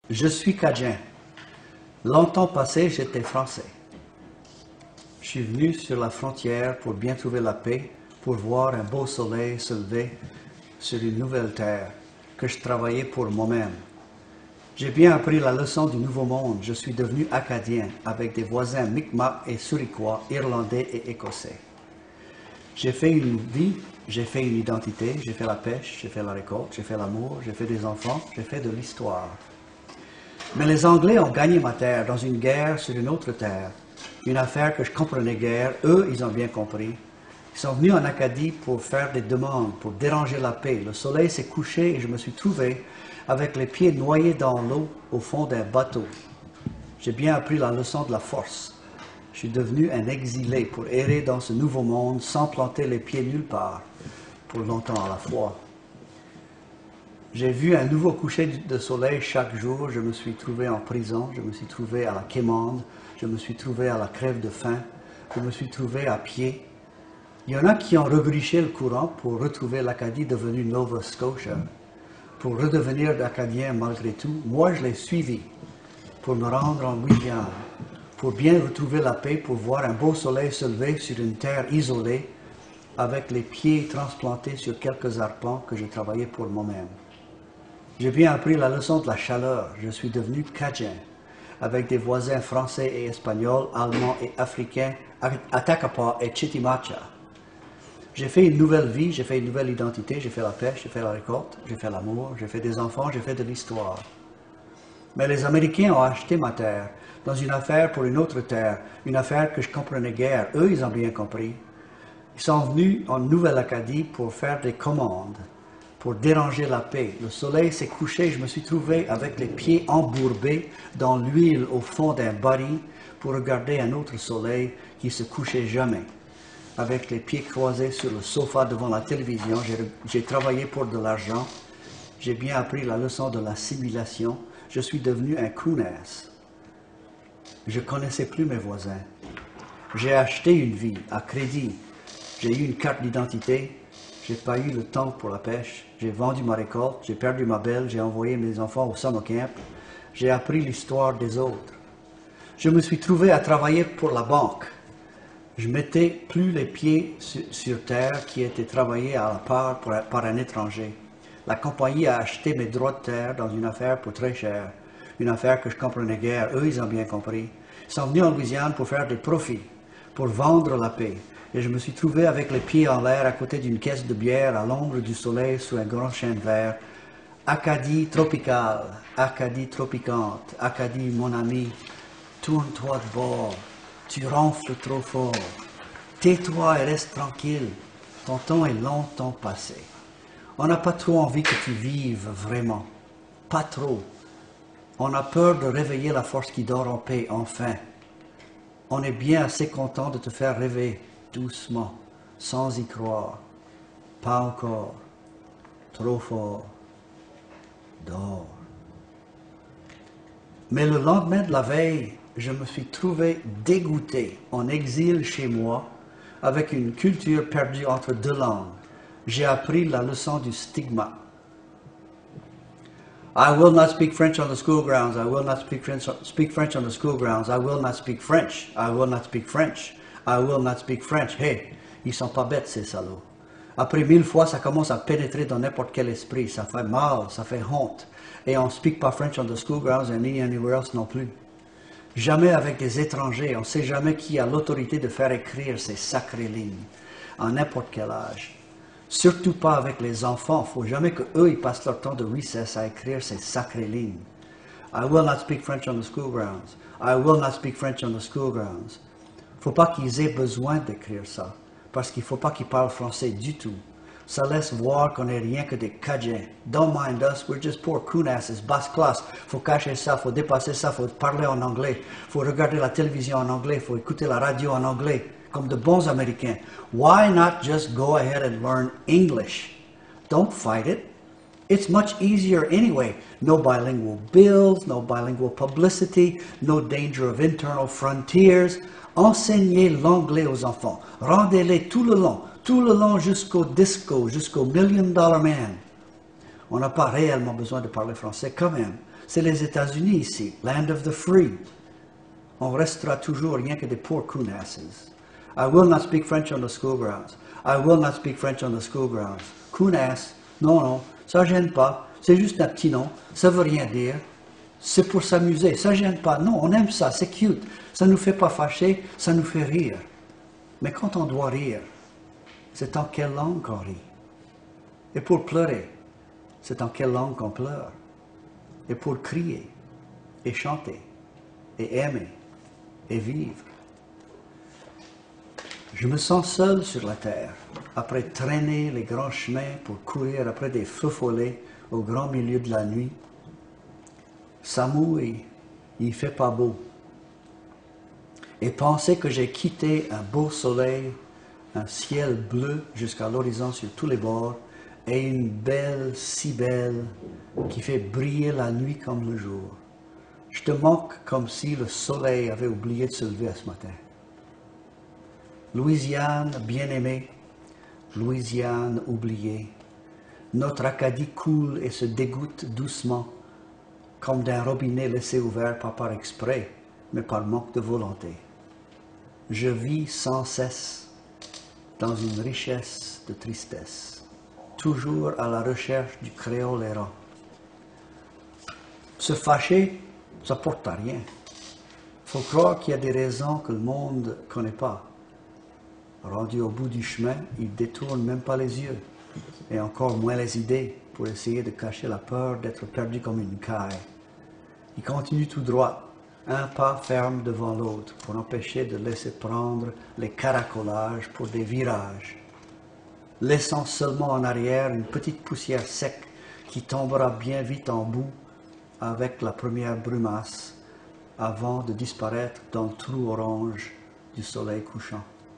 Je suis Cadien. Longtemps passé, j'étais français. Je suis venu sur la frontière pour bien trouver la paix, pour voir un beau soleil se lever sur une nouvelle terre que je travaillais pour moi-même. J'ai bien appris la leçon du Nouveau Monde. Je suis devenu Acadien avec des voisins Mi'kmaq et Souriquois, Irlandais et Écossais. J'ai fait une vie, j'ai fait une identité, j'ai fait la pêche, j'ai fait la récolte, j'ai fait l'amour, j'ai fait des enfants, j'ai fait de l'histoire. Mais les Anglais ont gagné ma terre dans une guerre sur une autre terre. Une affaire que je comprenais guère, eux, ils ont bien compris. Ils sont venus en Acadie pour faire des demandes, pour déranger la paix. Le soleil s'est couché et je me suis trouvé avec les pieds noyés dans l'eau au fond d'un bateau. J'ai bien appris la leçon de la force. Je suis devenu un exilé pour errer dans ce nouveau monde sans planter les pieds nulle part, pour longtemps à la fois. J'ai vu un nouveau coucher de soleil chaque jour. Je me suis trouvé en prison, je me suis trouvé à la quémande, je me suis trouvé à la crève de faim, je me suis trouvé à pied. Il y en a qui ont rebrouché le courant pour retrouver l'Acadie devenue Nova Scotia, pour redevenir d'Acadiens malgré tout. Moi, je l'ai suivi pour me rendre en Louisiane, pour bien retrouver la paix, pour voir un beau soleil se lever sur une terre isolée, avec les pieds transplantés sur quelques arpents que j'ai travaillé pour moi-même. J'ai bien appris la leçon de la chaleur. Je suis devenu Cajun, avec des voisins français et espagnols, allemands et africains, Atakapa et Chitimacha. J'ai fait une nouvelle vie, j'ai fait une nouvelle identité, j'ai fait la pêche, j'ai fait la récolte, j'ai fait l'amour, j'ai fait des enfants, j'ai fait de l'histoire. Mais les Américains ont acheté ma terre, dans une affaire pour une autre terre, une affaire que je comprenais guère. Eux, ils ont bien compris. Ils sont venus en Nouvelle-Acadie pour faire des commandes, pour déranger la paix. Le soleil s'est couché, je me suis trouvé avec les pieds embourbés dans l'huile au fond d'un baril pour regarder un autre soleil qui se couchait jamais. Avec les pieds croisés sur le sofa devant la télévision, j'ai travaillé pour de l'argent. J'ai bien appris la leçon de l'assimilation. Je suis devenu un Kunas. Je ne connaissais plus mes voisins. J'ai acheté une vie à crédit. J'ai eu une carte d'identité. J'ai pas eu le temps pour la pêche. J'ai vendu ma récolte. J'ai perdu ma belle. J'ai envoyé mes enfants au summer camp. J'ai appris l'histoire des autres. Je me suis trouvé à travailler pour la banque. Je mettais plus les pieds sur terre qui étaient travaillés à la part par un étranger. La compagnie a acheté mes droits de terre dans une affaire pour très cher. Une affaire que je comprenais guère. Eux, ils ont bien compris. Ils sont venus en Louisiane pour faire des profits, pour vendre la paix. Et je me suis trouvé avec les pieds en l'air à côté d'une caisse de bière à l'ombre du soleil sous un grand chêne vert. Acadie tropicale, Acadie tropicante, Acadie mon ami, tourne-toi de bord, tu ronfles trop fort. Tais-toi et reste tranquille, ton temps est longtemps passé. On n'a pas trop envie que tu vives vraiment, pas trop. On a peur de réveiller la force qui dort en paix, enfin. On est bien assez content de te faire rêver, doucement, sans y croire. Pas encore, trop fort, dors. Mais le lendemain de la veille, je me suis trouvé dégoûté, en exil chez moi, avec une culture perdue entre deux langues. J'ai appris la leçon du stigma. I will not speak French on the school grounds. I will not speak French on the school grounds. I will not speak French. I will not speak French. I will not speak French. Hey, ils sont pas bêtes ces salauds. Après 1000 fois, ça commence à pénétrer dans n'importe quel esprit. Ça fait mal, ça fait honte. Et on ne speak pas French on the school grounds and ni anywhere else non plus. Jamais avec des étrangers. On ne sait jamais qui a l'autorité de faire écrire ces sacrées lignes, à n'importe quel âge. Surtout pas avec les enfants. Il ne faut jamais qu'eux ils passent leur temps de recess à écrire ces sacrées lignes. I will not speak French on the school grounds. I will not speak French on the school grounds. Il ne faut pas qu'ils aient besoin d'écrire ça, parce qu'il ne faut pas qu'ils parlent français du tout. Ça laisse voir qu'on n'est rien que des Cajuns. Don't mind us, we're just poor coonasses, basse classe. Il faut cacher ça, il faut dépasser ça, il faut parler en anglais. Il faut regarder la télévision en anglais, il faut écouter la radio en anglais. Comme de bons Américains. Why not just go ahead and learn English? Don't fight it. It's much easier anyway. No bilingual bills, no bilingual publicity, no danger of internal frontiers. Enseignez l'anglais aux enfants. Rendez-les tout le long jusqu'au disco, jusqu'au $1 Million Man. On n'a pas réellement besoin de parler français quand même. C'est les États-Unis ici, land of the free. On restera toujours rien que des poor coonasses. I will not speak French on the school grounds. I will not speak French on the school grounds. Coonass, non, non, ça gêne pas. C'est juste un petit nom, ça veut rien dire. C'est pour s'amuser, ça gêne pas. Non, on aime ça, c'est cute. Ça nous fait pas fâcher, ça nous fait rire. Mais quand on doit rire, c'est en quelle langue qu'on rit? Et pour pleurer, c'est en quelle langue qu'on pleure? Et pour crier, et chanter, et aimer, et vivre. Je me sens seul sur la terre, après traîner les grands chemins pour courir après des feux follets au grand milieu de la nuit. Ça mouille, il fait pas beau. Et penser que j'ai quitté un beau soleil, un ciel bleu jusqu'à l'horizon sur tous les bords, et une belle, si belle, qui fait briller la nuit comme le jour. Je te manque comme si le soleil avait oublié de se lever ce matin. Louisiane bien-aimée, Louisiane oubliée, notre Acadie coule et se dégoûte doucement, comme d'un robinet laissé ouvert pas par exprès, mais par manque de volonté. Je vis sans cesse dans une richesse de tristesse, toujours à la recherche du créole errant. Se fâcher, ça porte à rien. Faut croire qu'il y a des raisons que le monde ne connaît pas. Rendu au bout du chemin, il détourne même pas les yeux, et encore moins les idées, pour essayer de cacher la peur d'être perdu comme une caille. Il continue tout droit, un pas ferme devant l'autre, pour empêcher de laisser prendre les caracolages pour des virages, laissant seulement en arrière une petite poussière sec qui tombera bien vite en bout avec la première brumasse, avant de disparaître dans le trou orange du soleil couchant.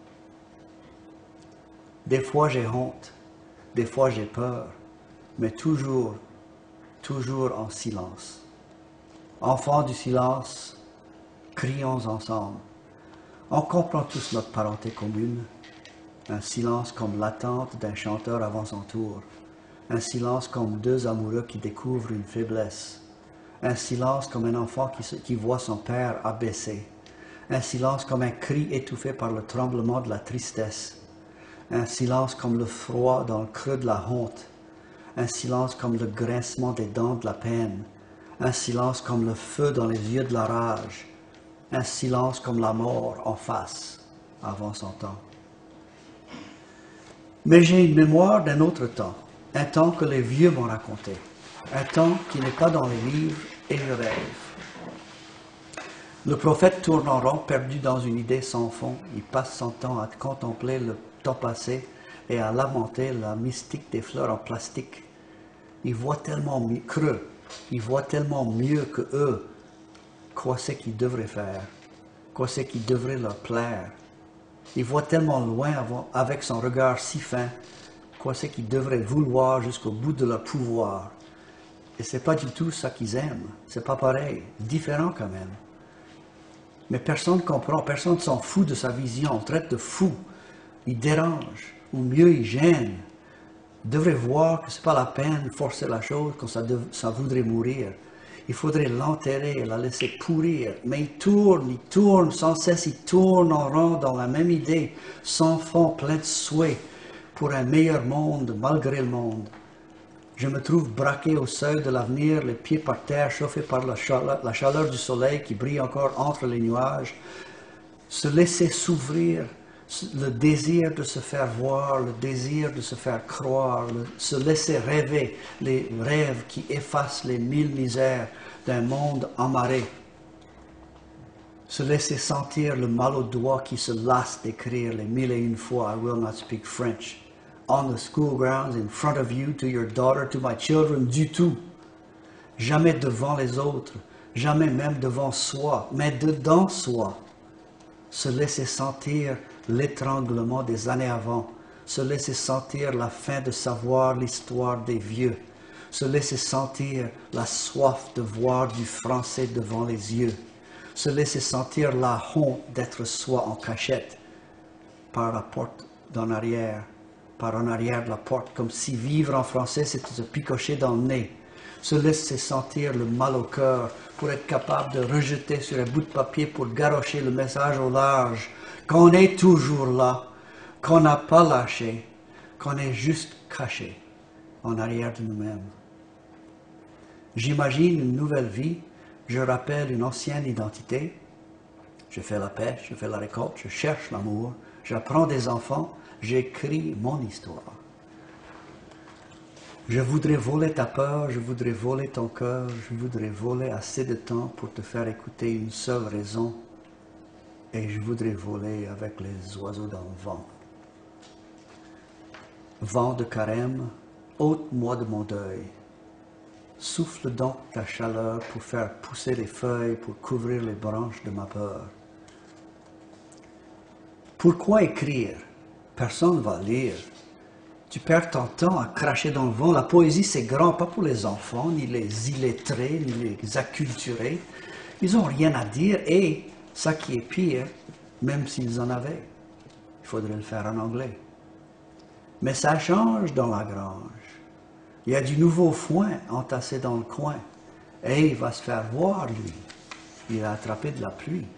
Des fois j'ai honte, des fois j'ai peur, mais toujours en silence. Enfants du silence, crions ensemble. On comprend tous notre parenté commune, un silence comme l'attente d'un chanteur avant son tour, un silence comme deux amoureux qui découvrent une faiblesse, un silence comme un enfant qui voit son père abaissé, un silence comme un cri étouffé par le tremblement de la tristesse, un silence comme le froid dans le creux de la honte, un silence comme le grincement des dents de la peine, un silence comme le feu dans les yeux de la rage, un silence comme la mort en face, avant son temps. Mais j'ai une mémoire d'un autre temps, un temps que les vieux m'ont raconté, un temps qui n'est pas dans les livres, et je rêve. Le prophète tourne en rond, perdu dans une idée sans fond. Il passe son temps à contempler le temps passé et à lamenter la mystique des fleurs en plastique. Il voit tellement creux, il voit tellement mieux que eux quoi c'est qu'ils devraient faire, quoi c'est qui devrait leur plaire. Il voit tellement loin avec son regard si fin quoi c'est qu'ils devraient vouloir jusqu'au bout de leur pouvoir. Et c'est pas du tout ça qu'ils aiment, c'est pas pareil, différent quand même. Mais personne ne comprend, personne ne s'en fout de sa vision, on traite de fou, il dérange, ou mieux il gêne. Il devrait voir que c'est pas la peine de forcer la chose quand ça voudrait mourir. Il faudrait l'enterrer et la laisser pourrir. Mais il tourne, sans cesse, il tourne en rond dans la même idée, sans fond, plein de souhaits, pour un meilleur monde malgré le monde. Je me trouve braqué au seuil de l'avenir, les pieds par terre, chauffé par la chaleur du soleil qui brille encore entre les nuages. Se laisser s'ouvrir, le désir de se faire voir, le désir de se faire croire, se laisser rêver, les rêves qui effacent les mille misères d'un monde amarré. Se laisser sentir le mal au doigt qui se lasse d'écrire les mille et une fois « I will not speak French ». On the school grounds, in front of you, to your daughter, to my children, du tout. Jamais devant les autres, jamais même devant soi, mais dedans soi. Se laisser sentir l'étranglement des années avant, se laisser sentir la fin de savoir l'histoire des vieux, se laisser sentir la soif de voir du français devant les yeux, se laisser sentir la honte d'être soi en cachette par la porte d'en arrière, par en arrière de la porte, comme si vivre en français c'était se picocher dans le nez, se laisser sentir le mal au cœur pour être capable de rejeter sur un bout de papier pour garrocher le message au large, qu'on est toujours là, qu'on n'a pas lâché, qu'on est juste caché en arrière de nous-mêmes. J'imagine une nouvelle vie, je rappelle une ancienne identité, je fais la pêche, je fais la récolte, je cherche l'amour, j'apprends des enfants, j'écris mon histoire. Je voudrais voler ta peur, je voudrais voler ton cœur, je voudrais voler assez de temps pour te faire écouter une seule raison, et je voudrais voler avec les oiseaux dans le vent. Vent de carême, ôte-moi de mon deuil. Souffle donc ta chaleur pour faire pousser les feuilles, pour couvrir les branches de ma peur. Pourquoi écrire? Personne ne va lire. Tu perds ton temps à cracher dans le vent. La poésie, c'est grand, pas pour les enfants, ni les illettrés, ni les acculturés. Ils n'ont rien à dire et, ça qui est pire, même s'ils en avaient, il faudrait le faire en anglais. Mais ça change dans la grange. Il y a du nouveau foin entassé dans le coin. Et il va se faire voir, lui. Il a attrapé de la pluie.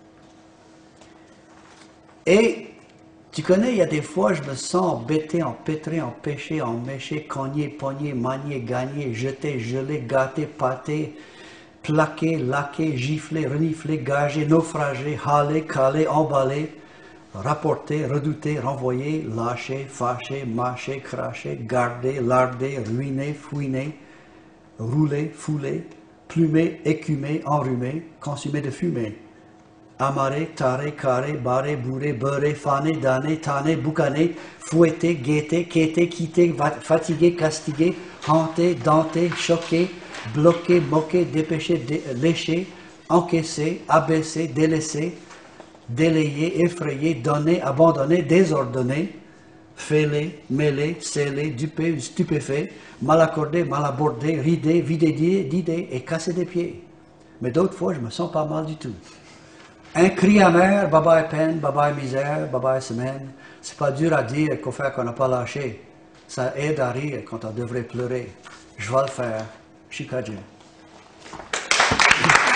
Et, tu connais, il y a des fois, je me sens embêté, empêtré, empêché, emméché, cogné, pogné, manié, gagné, jeté, gelé, gâté, pâté, plaqué, laqué, giflé, reniflé, gagé, naufragé, halé, calé, emballé, rapporté, redouté, renvoyé, lâché, fâché, mâché, craché, gardé, lardé, ruiné, fouiné, roulé, foulé, plumé, écumé, enrhumé, consumé de fumée. Amarré, taré, carré, barré, bourré, beurré, fané, damné, tanné, boucané, fouetté, guetté, quêté, quitté, fatigué, castigué, hanté, denté, choqué, bloqué, moqué, dépêché, léché, encaissé, abaissé, délaissé, délayé, effrayé, donné, abandonné, désordonné, fêlé, mêlé, scellé, dupé, stupéfait, mal accordé, mal abordé, ridé, vidé d'idées et cassé des pieds. Mais d'autres fois, je me sens pas mal du tout. Un cri amer, bye-bye peine, bye-bye misère, bye-bye semaine. C'est pas dur à dire qu'au fait qu'on n'a pas lâché. Ça aide à rire quand on devrait pleurer. Je vais le faire. Chikajin.